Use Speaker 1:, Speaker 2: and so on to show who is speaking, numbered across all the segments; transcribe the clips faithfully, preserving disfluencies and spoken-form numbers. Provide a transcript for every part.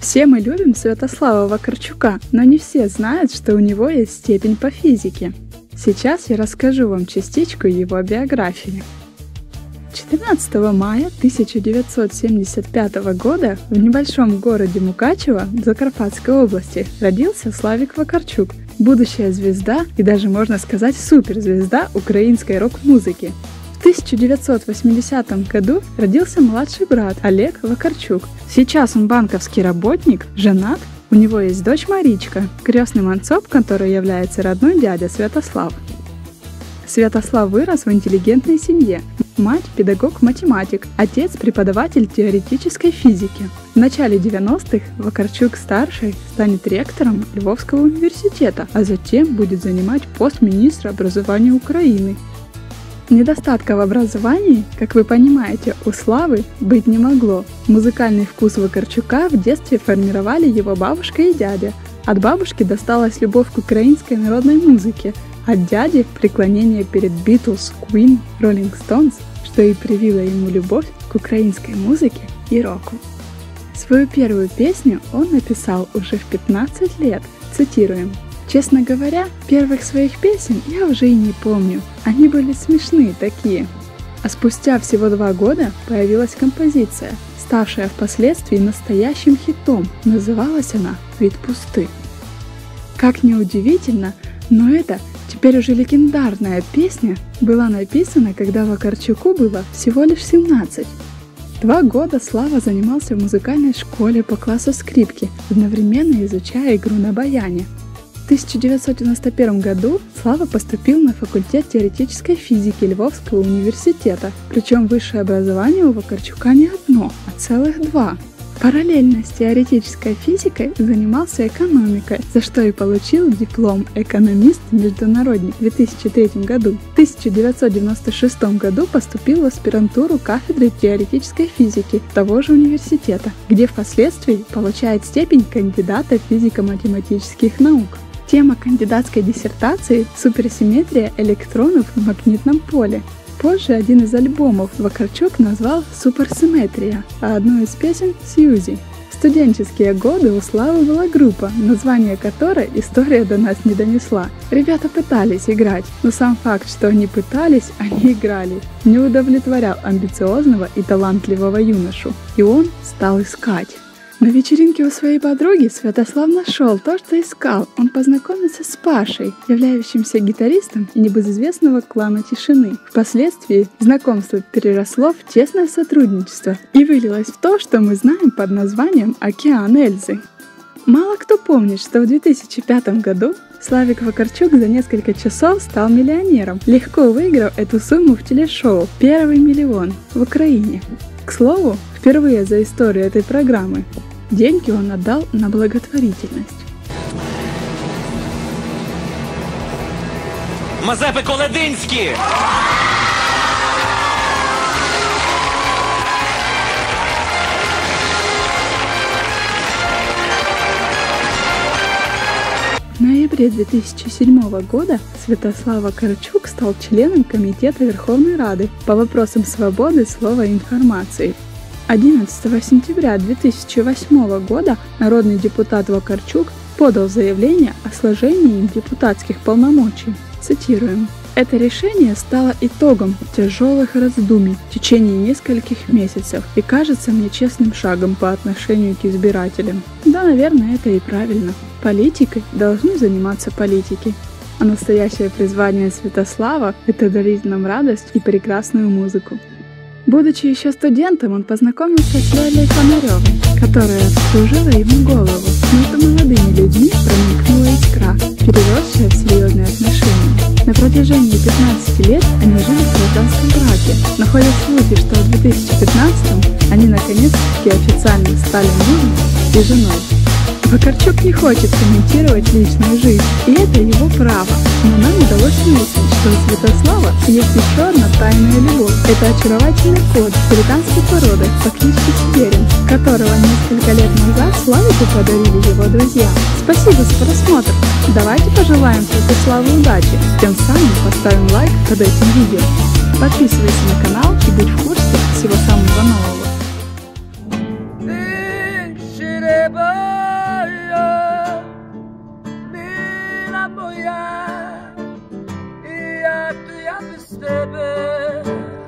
Speaker 1: Все мы любим Святослава Вакарчука, но не все знают, что у него есть степень по физике. Сейчас я расскажу вам частичку его биографии. четырнадцатого мая тысяча девятьсот семьдесят пятого года в небольшом городе Мукачево Закарпатской области родился Славик Вакарчук, будущая звезда и даже, можно сказать, суперзвезда украинской рок-музыки. В тысяча девятьсот восьмидесятом году родился младший брат Олег Вакарчук. Сейчас он банковский работник, женат, у него есть дочь Маричка, крестным отцом которой является родной дядя Святослав. Святослав вырос в интеллигентной семье. Мать – педагог-математик, отец – преподаватель теоретической физики. В начале девяностых Вакарчук-старший станет ректором Львовского университета, а затем будет занимать пост министра образования Украины. Недостатков в образовании, как вы понимаете, у Славы быть не могло. Музыкальный вкус Вакарчука в детстве формировали его бабушка и дядя. От бабушки досталась любовь к украинской народной музыке, от дяди – преклонение перед Beatles, Queen, Rolling Stones, что и привило ему любовь к украинской музыке и року. Свою первую песню он написал уже в пятнадцать лет, цитируем. «Честно говоря, первых своих песен я уже и не помню, они были смешные такие». А спустя всего два года появилась композиция, ставшая впоследствии настоящим хитом, называлась она «Вид пусты». Как ни удивительно, но эта теперь уже легендарная песня была написана, когда Вакарчуку было всего лишь семнадцать. Два года Слава занимался в музыкальной школе по классу скрипки, одновременно изучая игру на баяне. В тысяча девятьсот девяносто первом году Слава поступил на факультет теоретической физики Львовского университета, причем высшее образование у Вакарчука не одно, а целых два. Параллельно с теоретической физикой занимался экономикой, за что и получил диплом экономист-международник в две тысячи третьем году. В тысяча девятьсот девяносто шестом году поступил в аспирантуру кафедры теоретической физики того же университета, где впоследствии получает степень кандидата физико-математических наук. Тема кандидатской диссертации – суперсимметрия электронов в магнитном поле. Позже один из альбомов Вакарчук назвал «Суперсимметрия», а одну из песен – «Сьюзи». В студенческие годы у Славы была группа, название которой история до нас не донесла. Ребята пытались играть, но сам факт, что они пытались, они играли, не удовлетворял амбициозного и талантливого юношу, и он стал искать. На вечеринке у своей подруги Святослав нашел то, что искал. Он познакомился с Пашей, являющимся гитаристом небезызвестного клана Тишины. Впоследствии знакомство переросло в тесное сотрудничество и вылилось в то, что мы знаем под названием «Океан Эльзы». Мало кто помнит, что в две тысячи пятом году Славик Вакарчук за несколько часов стал миллионером, легко выиграв эту сумму в телешоу «Первый миллион» в Украине. К слову, впервые за историю этой программы деньги он отдал на благотворительность.
Speaker 2: Мазепи Колединські!
Speaker 1: В ноябре две тысячи седьмого года Святослав Вакарчук стал членом Комитета Верховной Рады по вопросам свободы слова и информации. одиннадцатого сентября две тысячи восьмого года народный депутат Вакарчук подал заявление о сложении им депутатских полномочий. Цитируем. «Это решение стало итогом тяжелых раздумий в течение нескольких месяцев и кажется мне честным шагом по отношению к избирателям». Да, наверное, это и правильно. Политикой должны заниматься политики. А настоящее призвание Святослава – это дарить нам радость и прекрасную музыку. Будучи еще студентом, он познакомился с Лялей Фонаревой, которая вскружила ему голову. Между молодыми людьми проникнула искра, переросшая в серьезные отношения. На протяжении пятнадцати лет они жили в гражданском браке, но ходят слухи, что в две тысячи пятнадцатом они наконец-таки официально стали мужем и женой. Вакарчук не хочет комментировать личную жизнь, и это его право, но нам удалось выяснить, что у Святослава есть еще одна тайная любовь. Это очаровательный кот британской породы по кличке Сиберин, которого несколько лет назад Славику подарили его друзья. Спасибо за просмотр! Давайте пожелаем Святославу удачи, тем самым поставим лайк под этим видео. Подписывайся на канал и будь в курсе всего самого нового.
Speaker 3: тебе,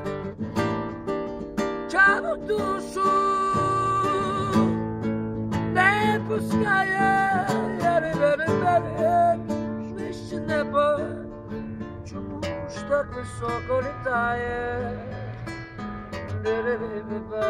Speaker 3: чару душу не пускає, вище небо, чому ж так високо літає?